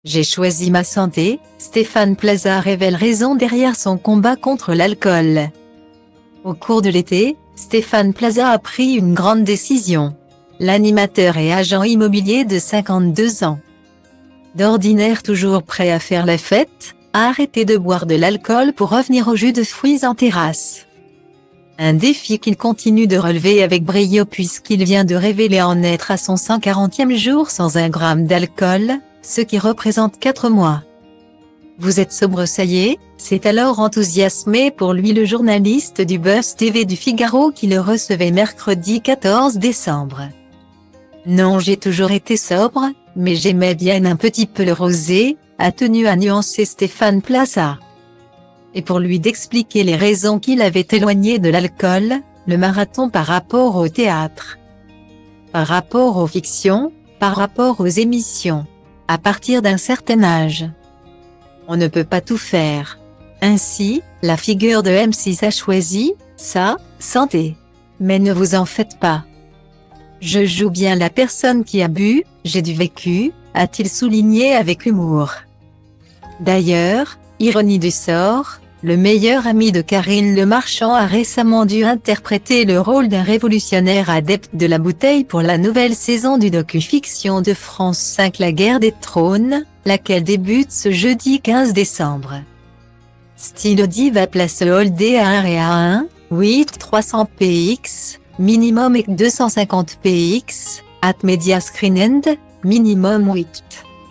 J'ai choisi ma santé, Stéphane Plaza révèle raison derrière son combat contre l'alcool. Au cours de l'été, Stéphane Plaza a pris une grande décision. L'animateur et agent immobilier de 52 ans, d'ordinaire toujours prêt à faire la fête, a arrêté de boire de l'alcool pour revenir au jus de fruits en terrasse. Un défi qu'il continue de relever avec brio puisqu'il vient de révéler en être à son 140e jour sans un gramme d'alcool, ce qui représente 4 mois. Vous êtes sobre, ça y est, c'est alors enthousiasmé pour lui le journaliste du Buzz TV du Figaro qui le recevait mercredi 14 décembre. Non, j'ai toujours été sobre, mais j'aimais bien un petit peu le rosé, a tenu à nuancer Stéphane Plaza. Et pour lui d'expliquer les raisons qui l'avaient éloigné de l'alcool, le marathon par rapport au théâtre, par rapport aux fictions, par rapport aux émissions. À partir d'un certain âge, on ne peut pas tout faire. Ainsi, la figure de M6 a choisi sa santé. Mais ne vous en faites pas. Je joue bien la personne qui a bu, j'ai du vécu, a-t-il souligné avec humour. D'ailleurs, ironie du sort, le meilleur ami de Karine Le Marchand a récemment dû interpréter le rôle d'un révolutionnaire adepte de la bouteille pour la nouvelle saison du docu-fiction de France 5 La Guerre des Trônes, laquelle débute ce jeudi 15 décembre. Style Diva place Holdé à 1 et à 1, 8 300 px, minimum et 250 px, at Media Screen End, minimum 8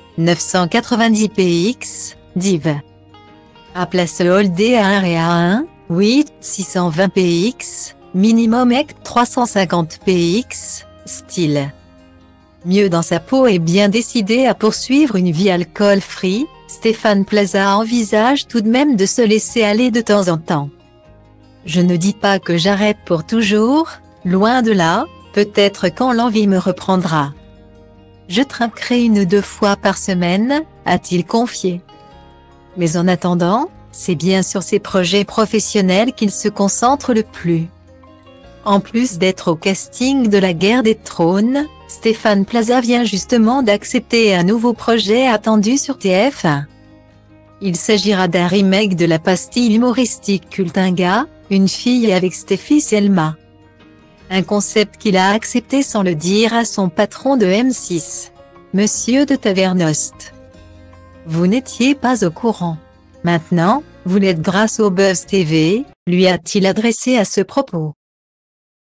990 px, div. À place Holdé à 1 et à 1, 8 620 px, minimum et 350 px, style. Mieux dans sa peau et bien décidé à poursuivre une vie alcool-free, Stéphane Plaza envisage tout de même de se laisser aller de temps en temps. Je ne dis pas que j'arrête pour toujours, loin de là, peut-être quand l'envie me reprendra. Je trinquerai 1 ou 2 fois par semaine, a-t-il confié. Mais en attendant, c'est bien sur ses projets professionnels qu'il se concentre le plus. En plus d'être au casting de La Guerre des Trônes, Stéphane Plaza vient justement d'accepter un nouveau projet attendu sur TF1. Il s'agira d'un remake de la pastille humoristique culte Un gars, une fille avec Stéphie Selma. Un concept qu'il a accepté sans le dire à son patron de M6, Monsieur de Tavernost. Vous n'étiez pas au courant. Maintenant, vous l'êtes grâce au Buzz TV, lui a-t-il adressé à ce propos.